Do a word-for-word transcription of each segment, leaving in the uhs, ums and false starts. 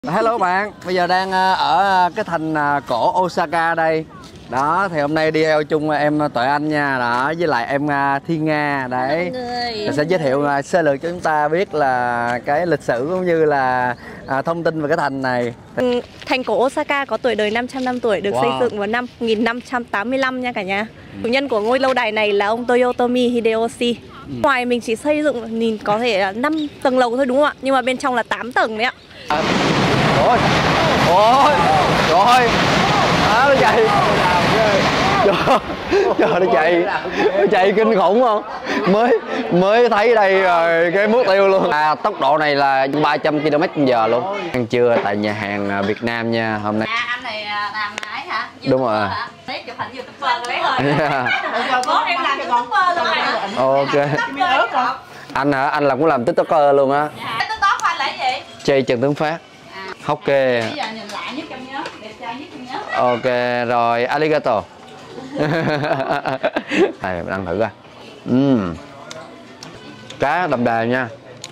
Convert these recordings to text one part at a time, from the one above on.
Hello bạn, bây giờ đang ở cái thành cổ Osaka đây. Đó, thì hôm nay đi theo chung em Tuệ Anh nha, đó, với lại em Thiên Nga đấy. Mình sẽ giới thiệu sơ lược cho chúng ta biết là cái lịch sử cũng như là à, thông tin về cái thành này. Thành cổ Osaka có tuổi đời năm trăm năm tuổi, được wow. xây dựng vào năm một nghìn năm trăm tám mươi lăm nha cả nhà. Chủ nhân của ngôi lâu đài này là ông Toyotomi Hideyoshi. Ừ. Ngoài mình chỉ xây dựng nhìn có thể là năm tầng lầu thôi đúng không ạ? Nhưng mà bên trong là tám tầng đấy ạ. À, ôi, ôi, rồi, à, nó chạy, trời, trời nó chạy, nó chạy kinh khủng không? Mới mới thấy đây rồi cái mục tiêu luôn. À, tốc độ này là ba trăm ki lô mét trên giờ luôn. Ăn trưa tại nhà hàng Việt Nam nha hôm nay. À, anh này làm ấy hả? Đúng rồi. Lấy chụp hình YouTuber đấy rồi. Bố em làm YouTuber luôn rồi. Ok. Anh hả? Anh là cũng làm TikToker luôn á. TikTok anh là gì? Chơi Trần Tướng Phát. Ok. Bây giờ nhìn lại nhất trong nhớ, đẹp trai nhất trong nhớ. Ok rồi, arigato. Này mình ăn thử coi. Uhm. Cá đậm đà nha.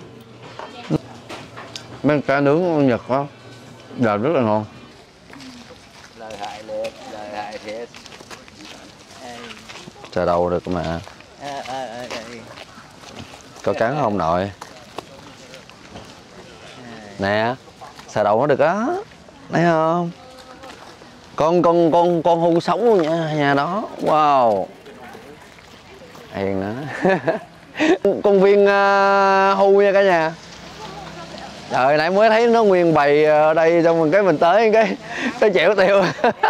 Mấy cá nướng Nhật đó, giờ rất là ngon. Lời hại liệt, lời hại thiệt. Chờ đâu được mà. Có cắn không nội? Nè, xà đầu nó được á, thấy không? Con con con con hươu sống luôn nha, nhà đó, wow. Hiền nữa. Công viên uh, hươu nha cả nhà. Trời nãy mới thấy nó nguyên bầy ở đây, xong rồi cái mình tới cái cái chẻo tiêu.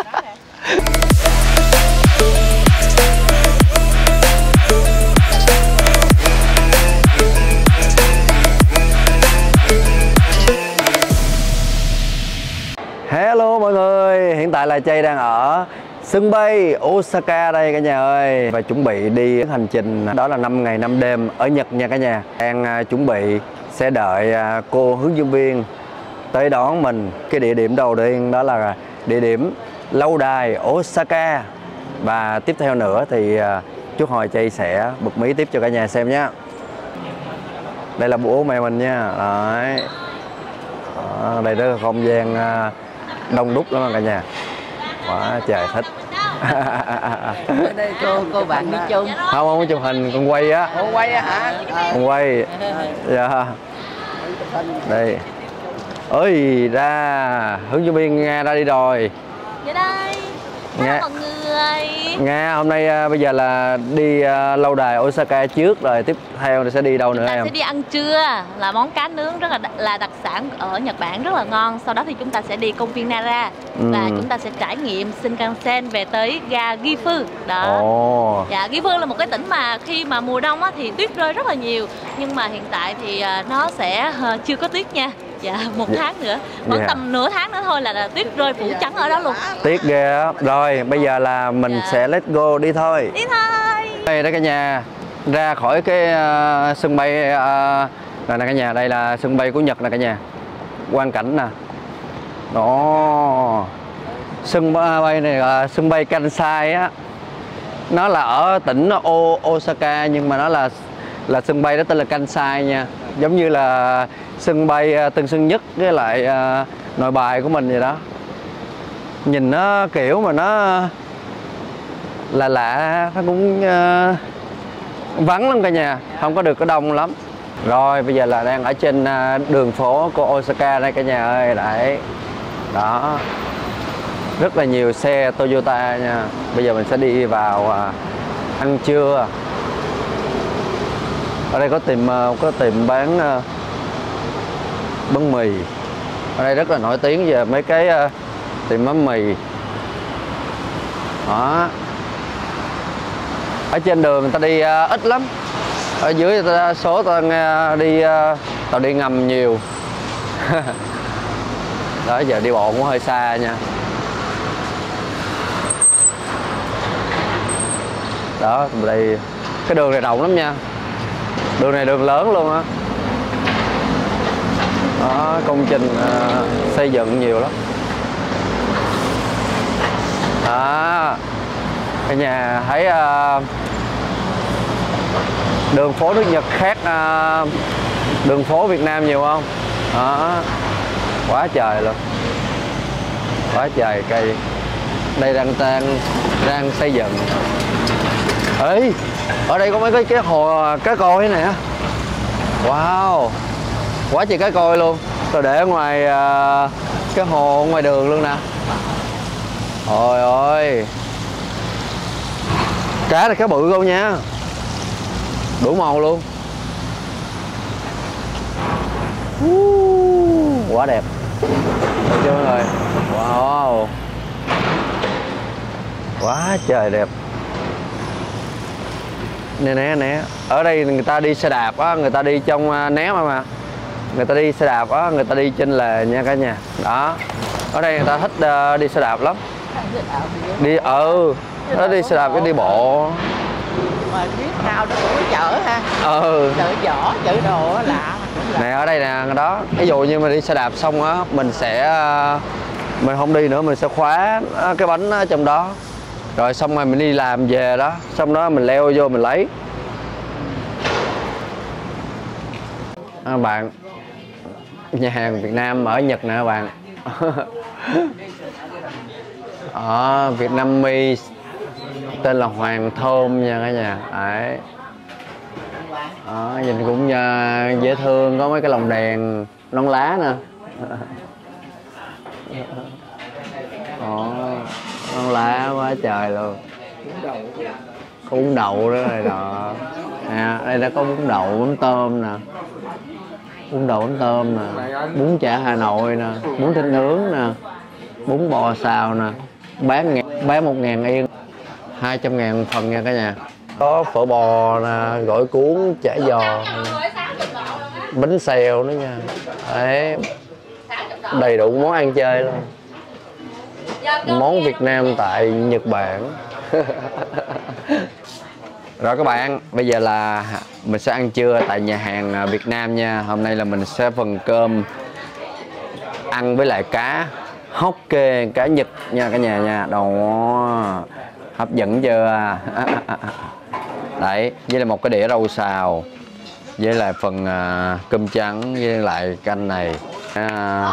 Hello mọi người, hiện tại là Chay đang ở sân bay Osaka đây cả nhà ơi. Và chuẩn bị đi hành trình đó là năm ngày năm đêm ở Nhật nha cả nhà. Đang chuẩn bị sẽ đợi cô hướng dẫn viên tới đón mình. Cái địa điểm đầu tiên đó là địa điểm lâu đài Osaka. Và tiếp theo nữa thì chút hồi Chay sẽ bật mí tiếp cho cả nhà xem nhé. Đây là bố mẹ mình nha. Đấy. Đó, đây đó là không gian đông đúc lắm cả nhà. Quá trời thích. Ở đây cô cô bạn đi chung. Không, không có chụp hình, con quay á. Con quay á hả? Con quay. Dạ. Đây. Ơi ra hướng dẫn viên Nga ra đi rồi. Dạ đây. Nga mọi người. Nga hôm nay uh, bây giờ là đi uh, lâu đài Osaka trước rồi tiếp theo thì sẽ đi đâu nữa em? Chúng ta sẽ đi ăn trưa, là món cá nướng rất là là đặc sản ở Nhật Bản rất là ngon. Sau đó thì chúng ta sẽ đi công viên Nara ừ. và chúng ta sẽ trải nghiệm Shinkansen về tới ga Gifu. Đó. Ồ. Dạ, Gifu là một cái tỉnh mà khi mà mùa đông á, thì tuyết rơi rất là nhiều, nhưng mà hiện tại thì uh, nó sẽ uh, chưa có tuyết nha. Dạ, một dạ. tháng nữa, khoảng dạ. tầm nửa tháng nữa thôi là, là tuyết rơi phủ trắng ở đó luôn. Tiếc ghê á. Rồi, bây giờ là mình dạ. sẽ let's go đi thôi. Đi thôi. Đây đó cả nhà, ra khỏi cái uh, sân bay uh, là nè cả nhà, đây là sân bay của Nhật nè cả nhà. Quang cảnh nè. Đó. Sân bay này là sân bay Kansai á. Nó là ở tỉnh o Osaka nhưng mà nó là là sân bay đó tên là Kansai nha. Giống như là sân bay Tân Sơn Nhất với lại uh, Nội Bài của mình vậy đó. Nhìn nó kiểu mà nó là lạ, nó cũng uh, vắng lắm cả nhà, không có được có đông lắm. Rồi bây giờ là đang ở trên uh, đường phố của Osaka đây cả nhà ơi. Đấy. Đó. Rất là nhiều xe Toyota nha. Bây giờ mình sẽ đi vào uh, ăn trưa. Ở đây có tiệm có tiệm bán uh, bánh mì. Ở đây rất là nổi tiếng về mấy cái uh, tiệm bánh mì. Đó. Ở trên đường người ta đi uh, ít lắm. Ở dưới người ta số ta uh, đi uh, tàu đi ngầm nhiều. Đó, giờ đi bộ cũng hơi xa nha. Đó, đây cái đường này rộng lắm nha. Đường này đường lớn luôn á. Đó, công trình uh, xây dựng nhiều lắm. Đó. Cả nhà thấy uh, đường phố nước Nhật khác uh, đường phố Việt Nam nhiều không? Đó. Quá trời luôn. Quá trời cây. Đây đang đang đang xây dựng. Ê, ở đây có mấy cái cái hồ cá coi thế này. Wow, quá trời cá coi luôn. Tôi để ở ngoài uh, cái hồ ngoài đường luôn nè. Ôi ơi, cá này cá bự luôn nha, đủ màu luôn. uh, Quá đẹp. Được chưa mọi người? Wow, quá trời đẹp. Nè nè nè, ở đây người ta đi xe đạp á, người ta đi trong né mà mà người ta đi xe đạp á, người ta đi trên lề nha cả nhà. Đó, ở đây người ta thích uh, đi xe đạp lắm. Đi ừ, nó đi xe đạp cái đi bộ. Mà biết sao nó cũng có chở ha. Ừ. Chở vỏ, chở đồ lạ. Nè ở đây nè, đó. Ví dụ như mình đi xe đạp xong á, mình sẽ mình không đi nữa, mình sẽ khóa cái bánh ở trong đó. Rồi xong rồi mình đi làm về đó, xong đó mình leo vô mình lấy. À, bạn, nhà hàng Việt Nam ở Nhật nè các bạn. Ở Việt Nam Mi tên là Hoàng Thơm nha cả nhà. Đấy. Đó, nhìn cũng uh, dễ thương, có mấy cái lồng đèn non lá nè. Đó, non lá quá trời luôn. Có bún đậu đó này đó. Nè, đây đã có bún đậu, bún tôm nè. Bún đậu, bún tôm nè. Bún chả Hà Nội nè. Bún thịt nướng nè. Bún bò xào nè. Bán, ngàn, bán một ngàn yên, hai trăm ngàn phần nha cả nhà. Có phở bò nè, gỏi cuốn, chả giò, bánh xèo nữa nha. Đấy, đầy đủ món ăn chơi luôn. Món Việt Nam tại Nhật Bản. Rồi các bạn, bây giờ là mình sẽ ăn trưa tại nhà hàng Việt Nam nha. Hôm nay là mình sẽ phần cơm ăn với lại cá Hokke, cá Nhật nha cả nhà nha. Đồ hấp dẫn chưa? Đấy, với lại một cái đĩa rau xào, với lại phần uh, cơm trắng, với lại canh này. Uh,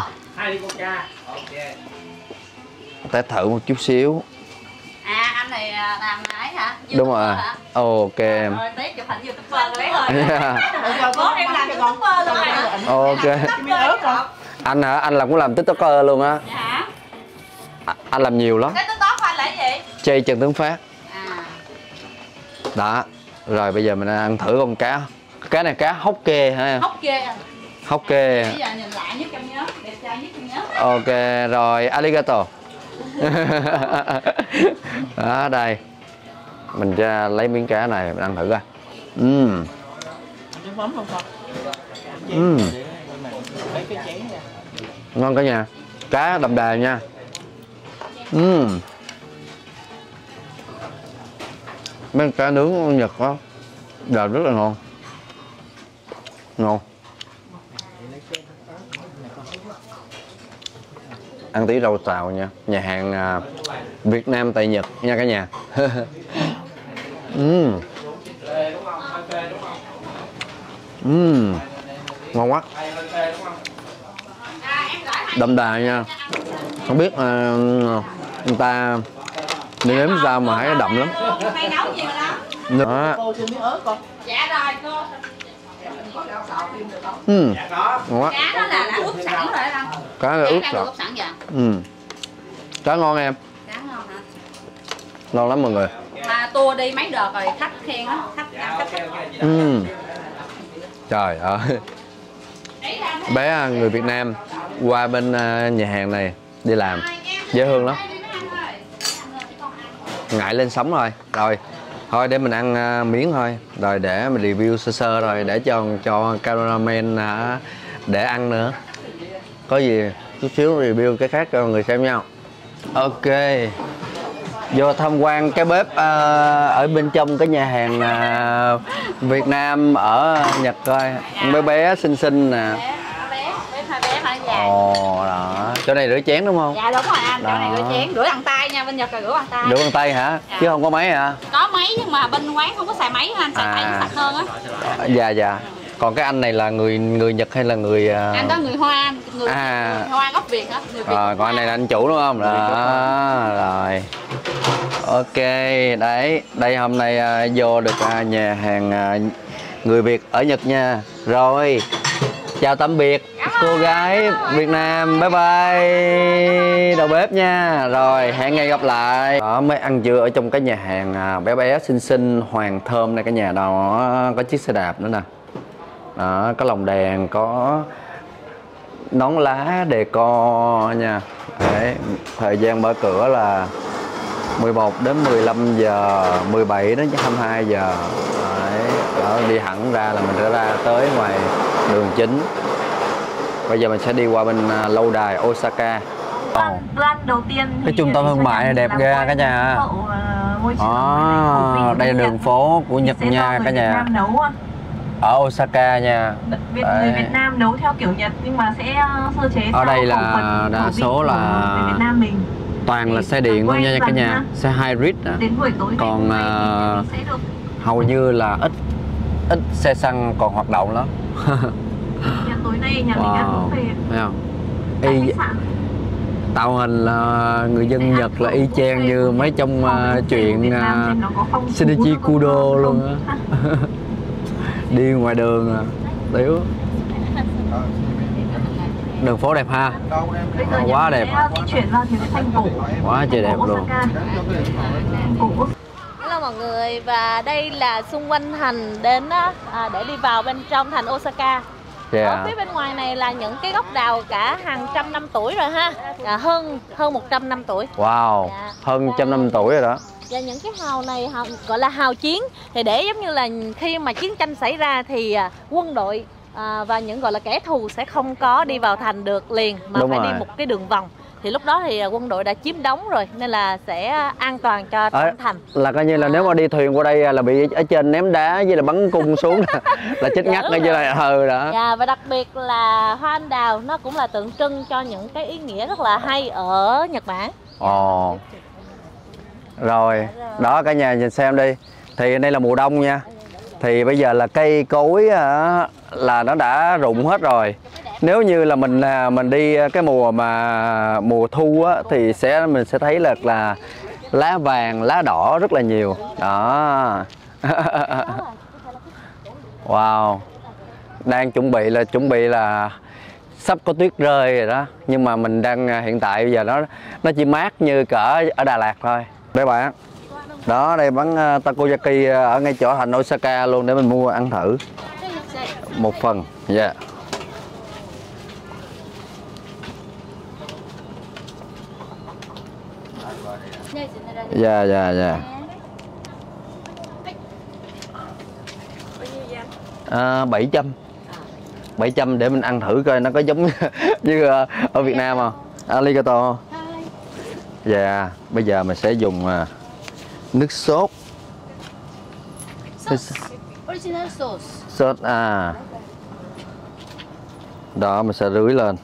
ta thử một chút xíu. À, anh này làm ấy hả? Đúng rồi. Ok em. Rồi, tí chụp hình YouTuber đấy rồi. Bố em làm YouTuber luôn rồi. Ok. Anh hả? Anh là cũng làm TikToker luôn á. Hả? À, anh làm nhiều lắm. Cái TikTok của anh là gì? Chay Trần Tướng Phát. À. Đó. Rồi bây giờ mình ăn thử con cá. Cá này cá Hokke hả? Hokke à. Hokke. Bây giờ nhìn lại nhất trong nhớ, đẹp trai nhất trong nhớ. Ok, rồi arigato. Đó đây. Mình ra lấy miếng cá này mình ăn thử coi. Ừm. Ừm. Ngon cả nhà. Cá đậm đà nha. Ừm. Mấy cá nướng Nhật đó, đều rất là ngon. Ngon. Ăn tí rau xào nha. Nhà hàng à, Việt Nam tại Nhật nha cả nhà. Uhm. Uhm. Ngon quá. Đậm đà nha. Không biết à, người ta nếm sao mà thấy đậm lắm. Mày nấu gì mà đó. Cô xin miếng ớt con. Dạ rồi cô. Ừ. Ngon quá. Cá đó là đã ướp sẵn rồi đó. Cá là ướp sẵn. ướp sẵn vậy. Ừ. Cá ngon em. Cá ngon hả? Ngon lắm mọi người. Mà tour đi mấy đợt rồi khách khen á, khách ăn khách thích. Ừ. Trời ơi. Bé người Việt Nam qua bên nhà hàng này đi làm dễ thương lắm. Ngại lên sóng rồi. Rồi. Thôi để mình ăn uh, miếng thôi. Rồi để mình review sơ sơ rồi để cho cho cameraman uh, để ăn nữa. Có gì chút xíu review cái khác cho người xem nhau. Ok. Vô tham quan cái bếp uh, ở bên trong cái nhà hàng uh, Việt Nam ở Nhật coi. Bé bé xinh xinh nè. Ồ đó. Chỗ này rửa chén đúng không? Dạ đúng rồi anh, chỗ này rửa chén, rửa bằng tay nha, bên Nhật là rửa bằng tay. Rửa bằng tay hả? Dạ. Chứ không có máy hả? Có máy nhưng mà bên quán không có xài máy anh, xài à. tay nó sạch hơn á. Dạ dạ. Còn cái anh này là người người Nhật hay là người anh đó người Hoa, người, à. người Hoa gốc Việt hả? Người Việt Rồi, còn anh này là anh chủ đúng không? Đó, rồi. Ok, đấy, đây hôm nay uh, vô được uh, nhà hàng uh, người Việt ở Nhật nha. Rồi, chào tạm biệt cô gái Việt Nam, bye bye đầu bếp nha. Rồi, hẹn ngày gặp lại. Đó, mới ăn trưa ở trong cái nhà hàng uh, bé bé xinh xinh hoàng thơm này, cái nhà đó có chiếc xe đạp nữa nè. Đó, có lồng đèn, có nón lá decor nha. Đấy, thời gian mở cửa là mười một đến mười lăm giờ, mười bảy đến hai mươi hai giờ. Đấy, đó, đi thẳng ra là mình sẽ ra tới ngoài đường chính. Bây giờ mình sẽ đi qua bên uh, lâu đài Osaka. Bữa ăn đầu tiên cái trung tâm thương mại này đẹp ghê cả nhà. À, đây là đường phố của Nhật nha cả nhà. Ở Osaka nha. Việt, người Việt Nam nấu theo kiểu Nhật nhưng mà sẽ sơ chế ở đây là đa số là Việt Nam mình. Toàn là xe điện thôi nha cả nhà, xe hybrid à. Đến buổi tối còn uh, sẽ được... hầu như là ít ít xe xăng còn hoạt động lắm. Nhà tối nay nhà wow. mình ăn cũng về. Thấy không? Y tạo hình là người dân Nhật là y chang như mấy trong uh, chuyện uh, Shinichi Kudo luôn á. Đi ngoài đường à, tiểu. Đường phố đẹp ha. À, quá đẹp. Quá trời đẹp luôn. Hello mọi người, và đây là xung quanh thành đến á, à, để đi vào bên trong thành Osaka. Yeah. Ở phía bên ngoài này là những cái gốc đào cả hàng trăm năm tuổi rồi ha. À, hơn hơn một trăm năm tuổi. Wow, yeah. Hơn một trăm năm tuổi rồi đó. Và những cái hào này hào, gọi là hào chiến, thì để giống như là khi mà chiến tranh xảy ra thì à, quân đội à, và những gọi là kẻ thù sẽ không có đi vào thành được liền, mà Đúng phải rồi. đi một cái đường vòng. Thì lúc đó thì quân đội đã chiếm đóng rồi nên là sẽ an toàn cho trong thành. Là coi như là nếu mà đi thuyền qua đây là bị ở trên ném đá với là bắn cung xuống là, là chết ngắt ở dưới đây. Ừ đó. Dạ, và đặc biệt là hoa anh đào nó cũng là tượng trưng cho những cái ý nghĩa rất là hay ở Nhật Bản. Ồ. Rồi, đó cả nhà nhìn xem đi. Thì đây là mùa đông nha. Thì bây giờ là cây cối là nó đã rụng hết rồi. Nếu như là mình mình đi cái mùa mà mùa thu á, thì sẽ mình sẽ thấy là là lá vàng, lá đỏ rất là nhiều. Đó. Wow. Đang chuẩn bị là chuẩn bị là sắp có tuyết rơi rồi đó. Nhưng mà mình đang hiện tại bây giờ nó nó chỉ mát như cỡ ở Đà Lạt thôi. Đây bạn. Đó, đây bán takoyaki ở ngay chỗ thành Osaka luôn để mình mua ăn thử. Một phần. Dạ. Yeah. Dạ dạ dạ. À, bảy trăm. bảy trăm để mình ăn thử coi nó có giống như ở Việt Nam không? Arigato. Dạ, yeah. Bây giờ mình sẽ dùng nước sốt. Original sauce. Sốt à. Đó mình sẽ rưới lên.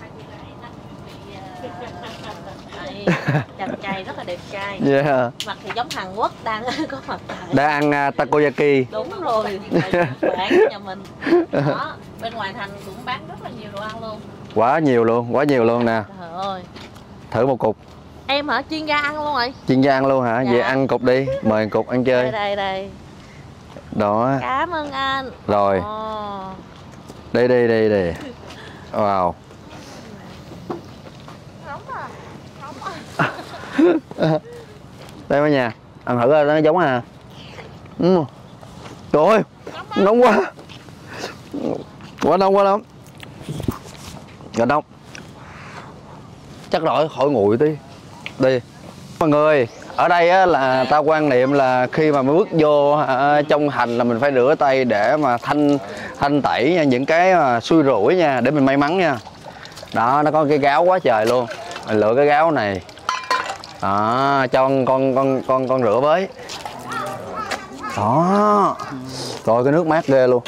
Chàng trai rất là đẹp trai. Yeah. Mặt thì giống Hàn Quốc đang có mặt tại. Đang ăn uh, takoyaki. Đúng rồi. Bán nhà mình. Đó, bên ngoài thành cũng bán rất là nhiều đồ ăn luôn. Quá nhiều luôn, quá nhiều luôn nè. Trời ơi. Thử một cục. Em hả? Chuyên gia ăn luôn rồi. Chuyên gia ăn luôn hả? Dạ. Về ăn cục đi, mời cục ăn chơi. Đây đây đây. Đó. Cảm ơn anh. Rồi. Oh. Đây đây đây đây. Wow. Đây cả nhà, ăn thử coi nó giống à. Ừ. Trời ơi, nóng quá. Quá nóng quá nóng. Quá nóng. Chắc rồi khỏi nguội tí. Đi. Mọi người, ở đây á, là ta quan niệm là khi mà mới bước vô à, trong thành là mình phải rửa tay để mà thanh thanh tẩy nha, những cái mà xui rủi nha, để mình may mắn nha. Đó, nó có cái gáo quá trời luôn. Mình lựa cái gáo này. Đó, cho con con con con con rửa với. Đó. Rồi cái nước mát ghê luôn.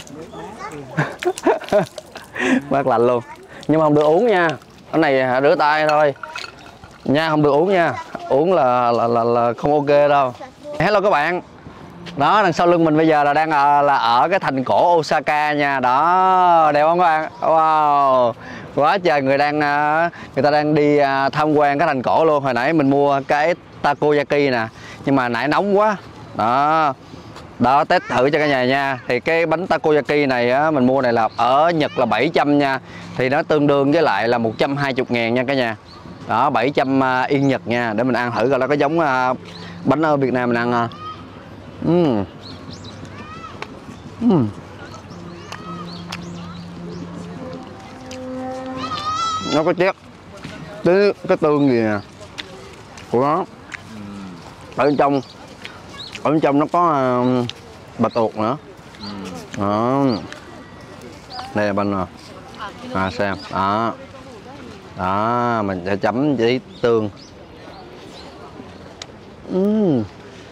Mát lạnh luôn. Nhưng mà không được uống nha. Cái này rửa tay thôi. Nha, không được uống nha. Uống là là là, là không ok đâu. Hello các bạn. Đó, đằng sau lưng mình bây giờ là đang ở, là ở cái thành cổ Osaka nha. Đó, đẹp không các bạn? Wow, quá trời người đang người ta đang đi tham quan cái thành cổ luôn. Hồi nãy mình mua cái takoyaki nè, nhưng mà nãy nóng quá. Đó, đó test thử cho cả nhà nha. Thì cái bánh takoyaki này á, mình mua này là ở Nhật là bảy trăm nha, thì nó tương đương với lại là một trăm hai mươi ngàn nha cả nhà. Đó, bảy trăm yên Nhật nha. Để mình ăn thử coi nó có giống bánh ở Việt Nam mình ăn. Uhm. Uhm. Nó có chét cái cái tương gì nè của nó. Ở bên trong ở bên trong nó có uh, bạch tuộc nữa. Đó, đây là bên nè, à xem đó, đó mình sẽ chấm với tương. Uhm.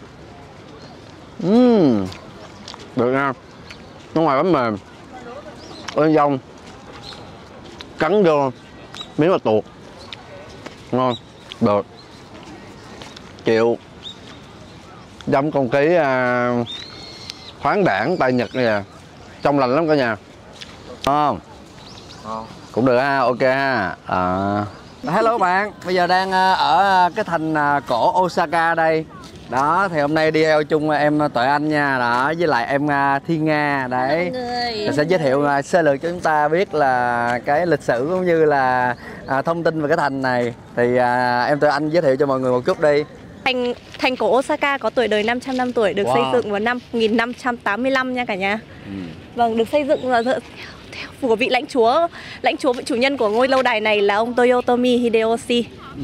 Uhm. Được nha. Nó ngoài bánh mềm, ở bên trong cắn vô miếng bạch tuộc ngon, được. Chịu. Giống không khí à, khoáng đảng tại Nhật này nè, trong lành lắm cả nhà. Không? Không. Cũng được ha, ok ha. À. Hello các bạn, bây giờ đang ở cái thành cổ Osaka đây. Đó, thì hôm nay đi theo chung em Tuệ Anh nha, đó, với lại em Thiên Nga đấy. Mình sẽ giới thiệu sơ lược cho chúng ta biết là cái lịch sử cũng như là à, thông tin về cái thành này. Thì à, em Tuệ Anh giới thiệu cho mọi người một chút đi. Thành thành cổ Osaka có tuổi đời năm trăm năm tuổi, được wow. xây dựng vào năm một nghìn năm trăm tám mươi lăm nha cả nhà. Ừ. Vâng, được xây dựng là theo, theo của vị lãnh chúa, lãnh chúa vị chủ nhân của ngôi lâu đài này là ông Toyotomi Hideyoshi. Ừ.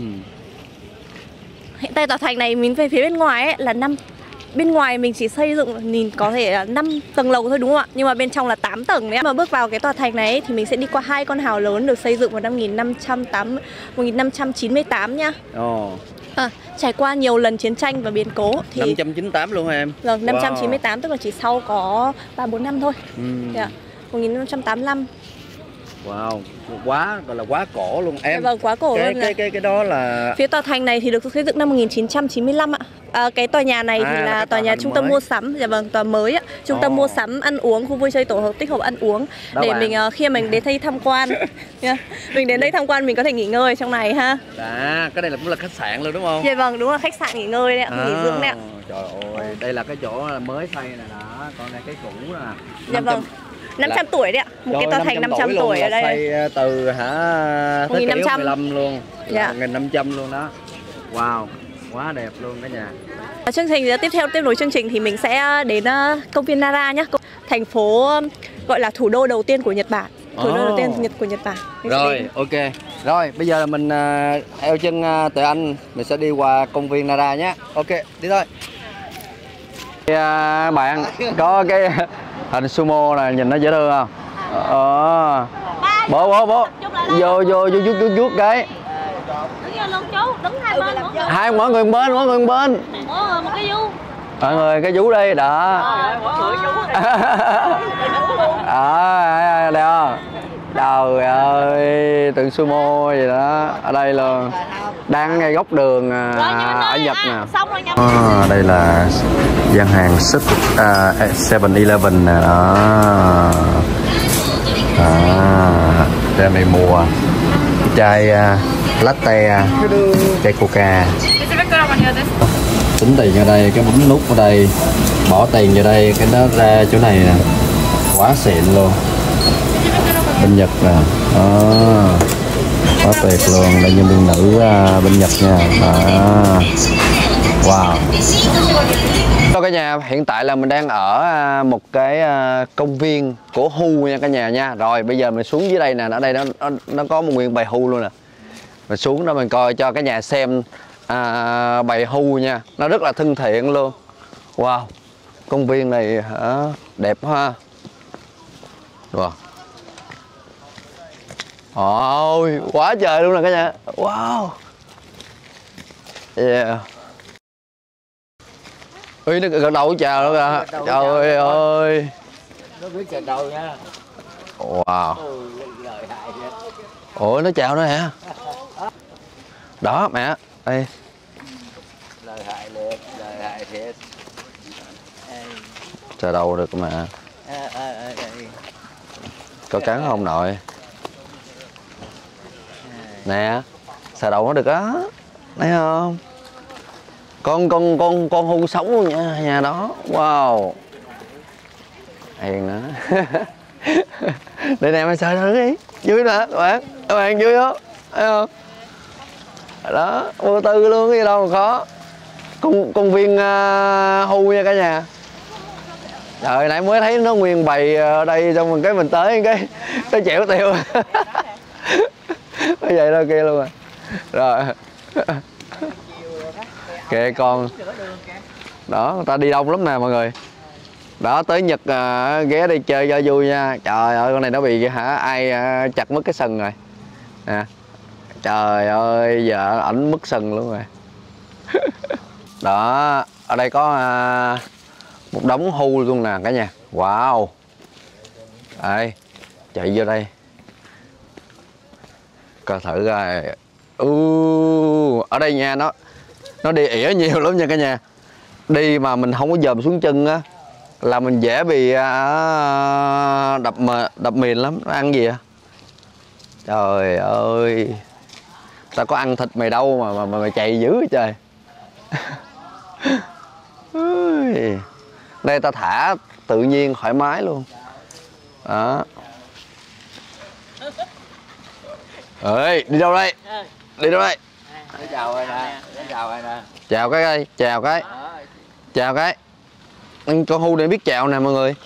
Hiện tại tòa thành này mình về phía bên ngoài ấy, là năm bên ngoài mình chỉ xây dựng nhìn có thể là năm tầng lầu thôi đúng không ạ? Nhưng mà bên trong là tám tầng đấy. Mà bước vào cái tòa thành này ấy, thì mình sẽ đi qua hai con hào lớn được xây dựng vào năm một nghìn năm trăm chín mươi tám nhá. Ồ. À, trải qua nhiều lần chiến tranh và biến cố thì năm trăm chín mươi tám luôn hả em? Vâng, năm trăm chín mươi tám wow. Tức là chỉ sau có ba bốn năm thôi. Ừ. Yeah. một nghìn năm trăm tám mươi lăm. Wow, quá gọi là quá cổ luôn em. Dạ vâng, quá cổ cái, luôn. Cái cái cái đó là phía tòa thành này thì được xây dựng năm một nghìn chín trăm chín mươi lăm ạ. À, cái tòa nhà này à, thì là, là tòa nhà trung tâm mới. mua sắm, dạ vâng, tòa mới ạ. Trung tâm oh. mua sắm, ăn uống, khu vui chơi tổ hợp, tích hợp ăn uống. Đó để bạn. mình uh, khi mình đến đây tham quan, yeah. mình đến đây tham quan mình có thể nghỉ ngơi trong này ha. À, cái này là cũng là khách sạn luôn đúng không? Dạ vâng, đúng là khách sạn nghỉ ngơi đấy ạ, à, nghỉ dưỡng đấy ạ. Trời ơi, đây là cái chỗ mới xây này đó, còn này cái cũ nè. Dạ vâng. năm trăm tuổi đấy ạ. Một Rồi, cái tòa thành năm trăm tuổi, tuổi ở đây. Xây từ hả thế kỷ mười lăm luôn. Dạ. một nghìn năm trăm luôn đó. Wow, quá đẹp luôn cả nhà. Chương trình tiếp theo tiếp nối chương trình thì mình sẽ đến công viên Nara nhé. Thành phố gọi là thủ đô đầu tiên của Nhật Bản. Thủ đô oh. đầu tiên Nhật của Nhật Bản. Mình Rồi, ok. Rồi, bây giờ là mình uh, theo chân uh, Tuệ Anh mình sẽ đi qua công viên Nara nhé. Ok, đi thôi. Uh, bạn có cái hình sumo này nhìn nó dễ thương không? Ờ. Bố bố bố. Vô vô vô vuốt vuốt vuốt cái. Hai mỗi người một bên, mỗi người một bên. Một cái vú. Mọi người cái vú đi, đó. Ờ, đây không? Trời ơi, tượng sumo gì đó ở đây luôn. Đang ngay góc đường ở Nhật nè. À, đây là gian hàng seven eleven nè đó. À, đây này mua chai uh, latte, chai coca. Tính tiền ở đây, cái bấm nút ở đây, bỏ tiền vào đây, cái đó ra chỗ này nè, quá xịn luôn. Bên Nhật nè, đó, quá tuyệt luôn, đây nhân viên nữ uh, bên Nhật nha. Đó. Wow. Hello cả nhà, hiện tại là mình đang ở một cái công viên của Hu nha cả nhà nha. Rồi bây giờ mình xuống dưới đây nè, ở đây nó nó, nó có một nguyên bày Hu luôn nè. Mình xuống đó mình coi cho cả nhà xem à, bày Hu nha, nó rất là thân thiện luôn. Wow, công viên này hả, đẹp ha. Wow. Ôi, quá trời luôn nè cả nhà. Wow. Yeah. Ui, nó gật đầu chào luôn kìa. Trời ơi. Nó biết gật đầu nha. Wow. Ủa, nó chào nữa hả? Đó mẹ, đây. Lời hại liệt, lời hại thiệt. Sờ đầu được mà. À, à, à, à. Có cắn không nội? Nè, sờ đầu nó được á. Thấy không? Con con con con hươu sống luôn nha, nhà đó. Wow. Hiền nữa. Để nè mày sờ thử đi. Vui nè các bạn. Các bạn vui không? Thấy không? Đó, vô tư luôn, cái gì đâu mà khó. Công, công viên uh, hưu nha cả nhà. Trời, nãy mới thấy nó nguyên bày ở đây, xong rồi cái mình tới cái cái chẻo tiêu. Nó vậy đâu kia luôn rồi. Rồi. Kệ con. Đó, người ta đi đông lắm nè mọi người. Đó, tới Nhật uh, ghé đi chơi cho vui nha. Trời ơi, con này nó bị hả ai uh, chặt mất cái sừng rồi. Nè. Trời ơi, giờ ảnh mất sừng luôn rồi. Đó, ở đây có uh, một đống hưu luôn nè cả nhà. Wow. Đây, chạy vô đây. Coi thử coi. Uh, ở đây nha, nó nó đi ỉa nhiều lắm nha cả nhà. Đi mà mình không có dòm xuống chân á là mình dễ bị uh, đập mà đập mìn lắm. Nó ăn gì à? Trời ơi. Ta có ăn thịt mày đâu mà mà, mà mày chạy dữ vậy trời. Đây ta thả tự nhiên thoải mái luôn. Đó. Ơi, đi đâu đây? Đi đâu đây? Chào rồi nè, chào rồi nè. Chào cái đây, chào cái. Chào cái. Con hưu này biết chào nè mọi người.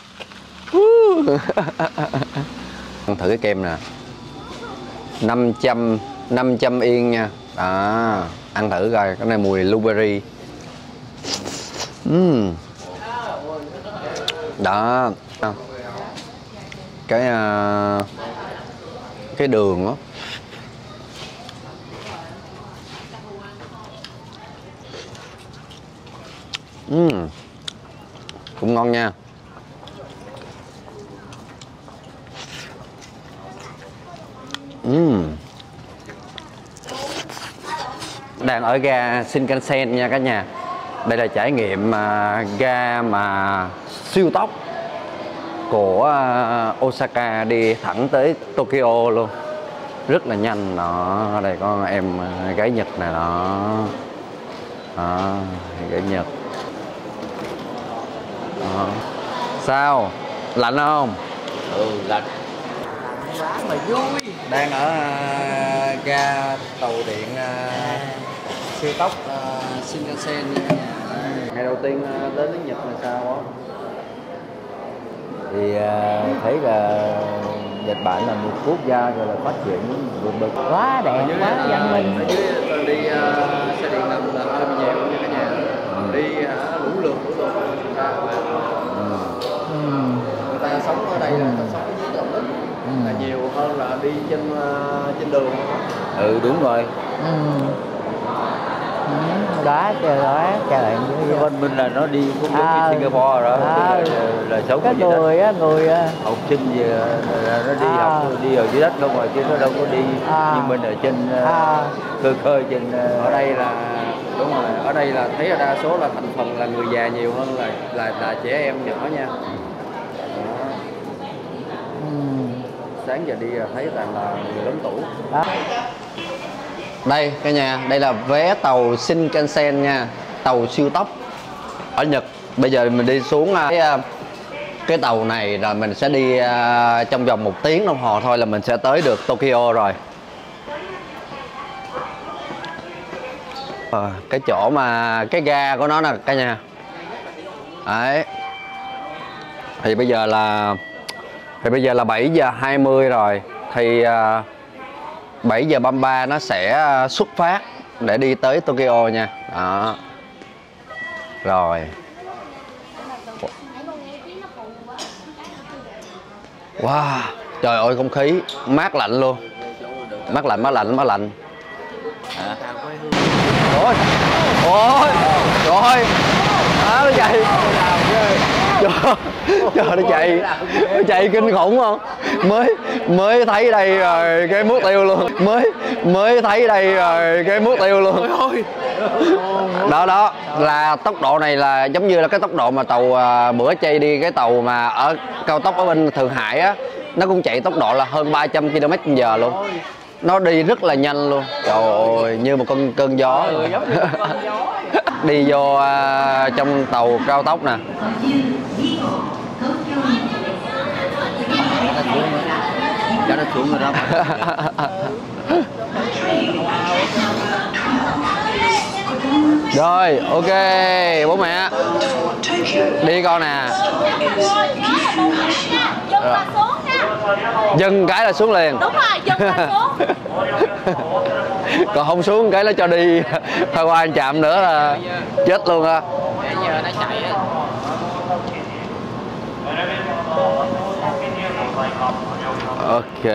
Ăn thử cái kem nè. năm trăm năm trăm yên nha. Đó, ăn thử coi, cái này mùi blueberry. Uhm. Đó. Cái uh, cái đường đó. Uhm. Cũng ngon nha. Uhm. Đang ở ga Shinkansen nha cả nhà. Đây là trải nghiệm uh, ga mà siêu tốc của uh, Osaka đi thẳng tới Tokyo luôn. Rất là nhanh. Đó, ở đây có em uh, gái Nhật này đó. Đó, gái Nhật. Đó. Sao? Lạnh không? Ừ, lạnh. Quá mà vui. Đang ở uh, ga tàu điện uh, siêu tốc uh, Shinkansen nha cả nhà. Ngày đầu tiên uh, đến đến Nhật là sao á? Thì uh, thấy là Nhật Bản là một quốc gia rồi là phát triển vượt bậc quá đẹp, quá văn minh. Ở dưới đi uh, xe điện ngầm là hơi bị nhiều nha cả nhà. Ừ. Đi uh, lũ lượt lũ lượt người ta ừ. Ừ. Người ta sống ở đây là người ta sống ở dưới lòng đất ừ. là nhiều hơn là đi trên uh, trên đường. Ừ đúng rồi. Ừ. Đó trời đó trời cái văn minh là nó đi cũng giống à, như Singapore đó à, là, là sống cái người á người học sinh gì là nó đi à, học đi ở dưới đất không rồi chứ nó đâu có đi à, như mình ở trên à, cơ khơi trên ở đây là đúng rồi, ở đây là thấy là đa số là thành phần là người già nhiều hơn là là, là trẻ em nhỏ nha. Ừ. Sáng giờ đi thấy rằng là người lớn tuổi. Đó. Đây cả nhà, đây là vé tàu Shinkansen nha, tàu siêu tốc ở Nhật. Bây giờ mình đi xuống cái, cái tàu này rồi mình sẽ đi uh, trong vòng một tiếng đồng hồ thôi là mình sẽ tới được Tokyo rồi. À, cái chỗ mà cái ga của nó nè cả nhà. Đấy. Thì bây giờ là thì bây giờ là bảy giờ hai mươi rồi thì uh, bảy giờ ba mươi ba nó sẽ xuất phát để đi tới Tokyo nha. Đó. Rồi. Wow, trời ơi không khí mát lạnh luôn. Mát lạnh, mát lạnh, mát lạnh. Ôi. Ôi. Rồi. Đó, nó chạy cho cho nó chạy nó chạy kinh khủng không, mới mới thấy đây rồi cái mất tiêu luôn, mới mới thấy đây rồi cái mất tiêu luôn. Đó đó là tốc độ này là giống như là cái tốc độ mà tàu uh, bữa chay đi cái tàu mà ở cao tốc ở bên Thượng Hải á, nó cũng chạy tốc độ là hơn ba trăm ki lô mét trên giờ luôn, nó đi rất là nhanh luôn. Trời ơi, như một con cơn gió. Đi vô uh, trong tàu cao tốc nè. Cho nó xuống rồi đó. Rồi, ok, bố mẹ đi con nè. Rồi. Dừng cái là xuống liền. Đúng rồi, dừng cái xuống. Còn không xuống cái nó cho đi thôi qua chạm nữa là chết luôn á. Giờ nó chạy á. Ok.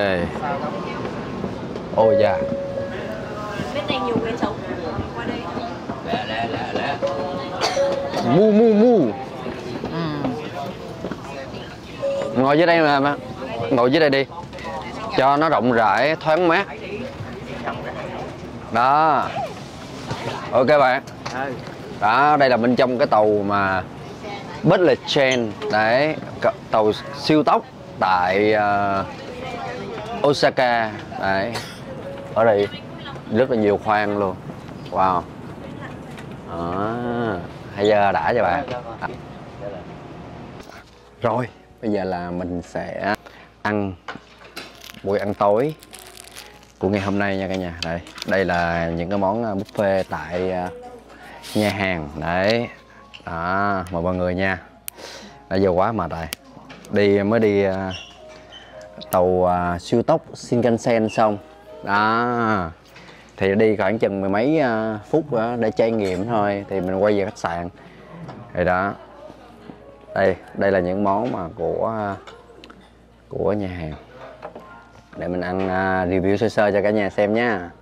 Ôi da. Bên này nhiều người sống. Qua đây. Lẹ lẹ lẹ lẹ. Mu mu mu. Ngồi dưới đây mà, ngồi dưới đây đi cho nó rộng rãi thoáng mát. Đó, ok bạn. Đó, đây là bên trong cái tàu mà Bullet Train đấy, tàu siêu tốc tại uh, Osaka đấy. Ở đây rất là nhiều khoang luôn. Wow. Đó, hay giờ đã cho bạn. Rồi, bây giờ là mình sẽ ăn buổi ăn tối của ngày hôm nay nha cả nhà. Đây, đây là những cái món buffet tại nhà hàng đấy. Đó, mời mọi người nha. Đã giờ quá mệt rồi. Đi mới đi uh, tàu uh, siêu tốc Shinkansen xong. Đó. Thì đi khoảng chừng mười mấy uh, phút uh, để trải nghiệm thôi thì mình quay về khách sạn. Rồi đó. Đây, đây là những món mà của của nhà hàng. Để mình ăn uh, review sơ sơ cho cả nhà xem nha.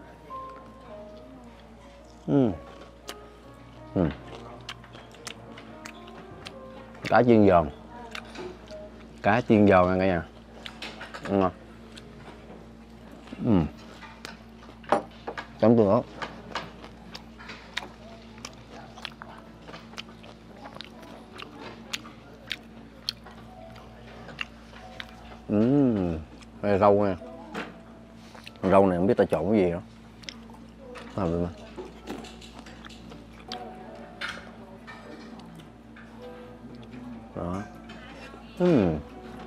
uhm. Uhm. Cá chiên giòn. Cá chiên giòn nha cả nhà. Đúng không? uhm. Chấm tương ớt. Uhm. Đây rau nha. Rau này không biết ta trộn cái gì đâu. Làm được mà. Đó. Uhm.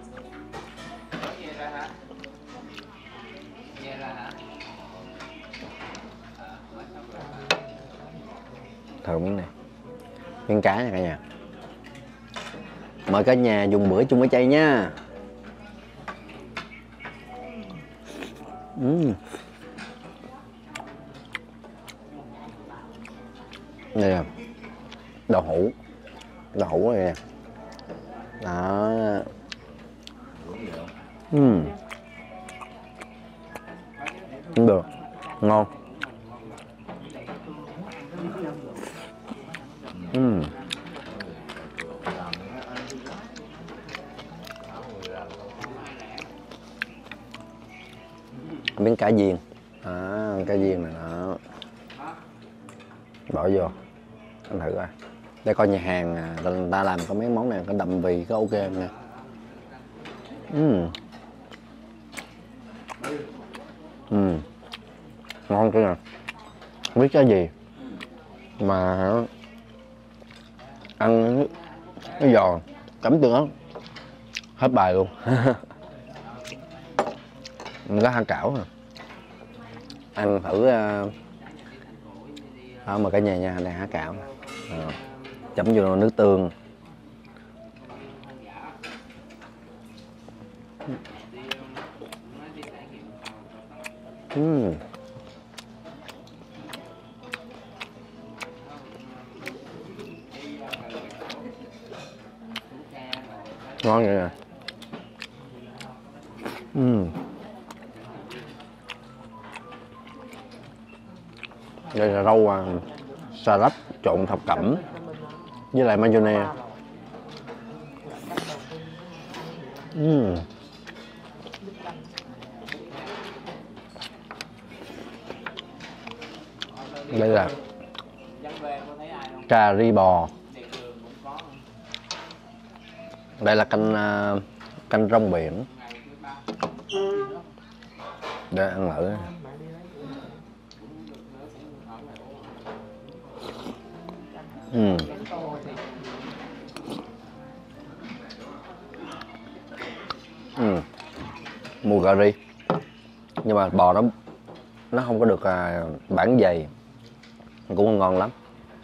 Thử miếng này. Miếng cá nha cả nhà. Mời cả nhà dùng bữa chung với chay nha. Uhm. Đây là đậu hũ. Đậu hũ này nè. Đó. Uhm. Cũng được. Ngon. Uhm. Miếng cá viên. À, cá viên này đó. Bỏ vô. Anh thử coi. Để coi nhà hàng người ta làm có mấy món này có đậm vị, có ok không nha. Uhm. Uhm. Ngon cái nè. Không biết cái gì mà ăn nó giòn, chấm tương ớt hết bài luôn. Mình có hạt cảo nè. Ăn thử uh... đó, mà cả nhà nha, đây há cảo nè. À, chấm vô nước tương. Uhm. Ngon vậy nè. Uhm. Đây là rau à, xà lách trộn thập cẩm. với lại mayonnaise. Uhm. Đây là cà ri bò. Đây là canh uh, canh rong biển. Để ăn thử. Uhm. Uhm. Mùi cà ri, nhưng mà bò nó nó không có được à, bản dày, cũng ngon lắm.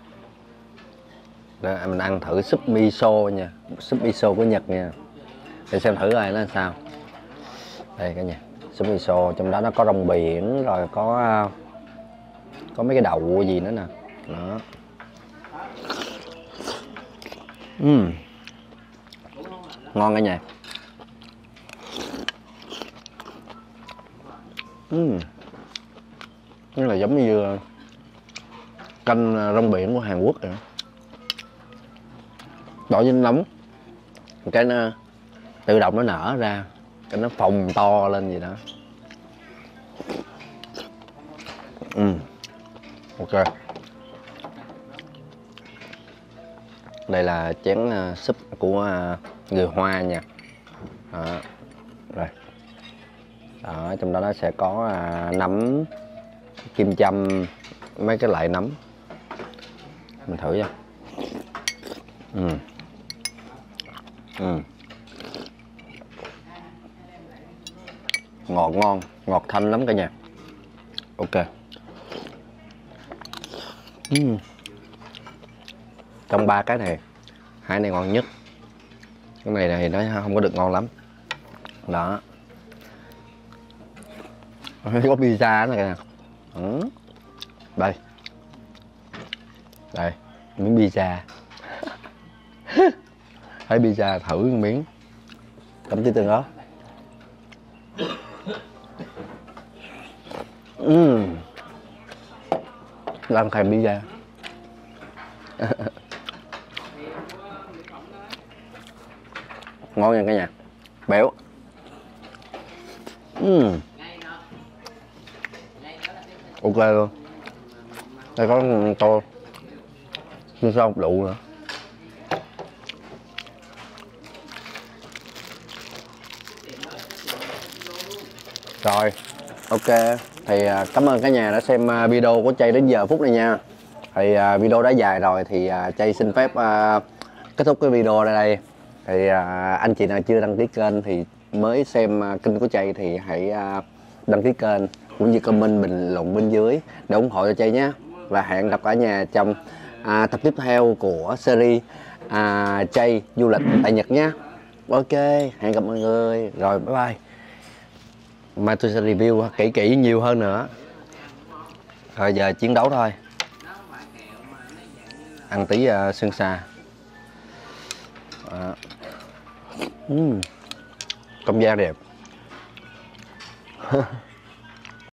Để mình ăn thử súp miso nha, súp miso của Nhật nha, để xem thử coi nó làm sao. Đây cả nhà, súp miso, trong đó nó có rong biển, rồi có có mấy cái đậu gì nữa nè. Đó. Uhm. Ngon cả nhà. Uhm. Nó là giống như canh rong biển của Hàn Quốc vậy. Đổ với nóng, cái nó tự động nó nở ra, cái nó phồng to lên gì đó. Ừ. Ok. Đây là chén uh, súp của uh, người Hoa nha. Đó. Rồi. Đó, trong đó nó sẽ có uh, nấm, kim châm, mấy cái loại nấm. Mình thử nha. Ừ. Ừ. Ngọt ngon, ngọt thanh lắm cả nhà. Ok. Ừ. Trong ba cái này, hai này ngon nhất. Cái này này nó không có được ngon lắm. Đó. Có pizza nữa kìa. Ừ. Đây. Đây, miếng pizza. Thấy pizza thử một miếng. Cắm tí tương ớt. Uhm. Làm thèm pizza. Ngon nha cả nhà. Béo. Uhm. Ok luôn. Đây có tô nhưng sao không đủ nữa. Rồi, ok. Thì cảm ơn cả nhà đã xem video của Chay đến giờ phút này nha. Thì video đã dài rồi thì Chay xin phép kết thúc cái video ở đây. Thì anh chị nào chưa đăng ký kênh thì mới xem kênh của Chay thì hãy đăng ký kênh cũng như comment bình luận bên dưới để ủng hộ cho Chay nhé. Và hẹn gặp cả nhà trong à, tập tiếp theo của series à, Chay du lịch tại Nhật nhé. Ok, hẹn gặp mọi người. Rồi, bye bye. Mai tôi sẽ review kỹ kỹ nhiều hơn nữa. Rồi giờ chiến đấu thôi. Ăn tí uh, sương sa. À. Uhm. Công gia đẹp.